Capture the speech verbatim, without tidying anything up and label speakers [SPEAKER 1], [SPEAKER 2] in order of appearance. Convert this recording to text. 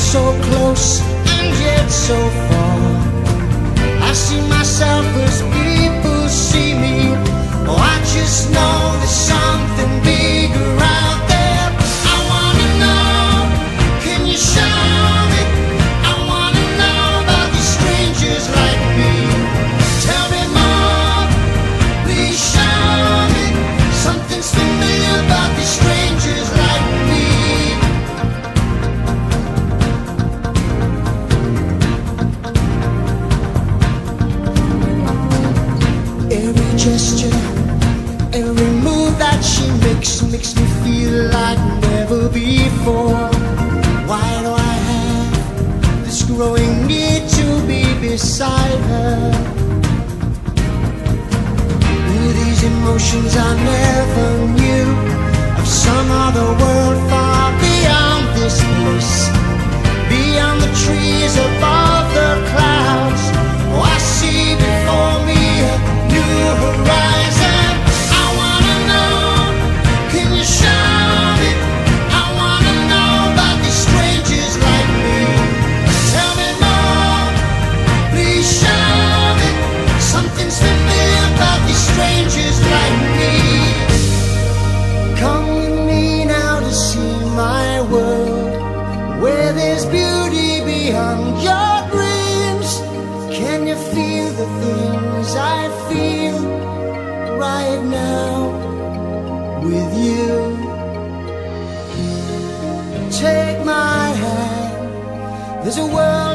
[SPEAKER 1] so close and yet so far. I see myself as people see me. Oh, I just know there's something bigger out there. I wanna know, can you show me? I wanna know about these strangers like me. Tell me more, please show me. Something's familiar about these strangers like me. Every gesture, every move that she makes makes me feel like never before. Why do I have this growing need to be beside her? Ooh, these emotions I never knew, of some other world far beyond this place, beyond the trees, above the clouds. Oh, I see before me a new horizon. I wanna know, can you show me? I wanna know about these strangers like me. Tell me more, please show me. Something's familiar about these strangers like me. Come with me now to see my world, where there's beauty beyond your dreams. Can you feel the things I feel right now with you? Take my hand, there's a world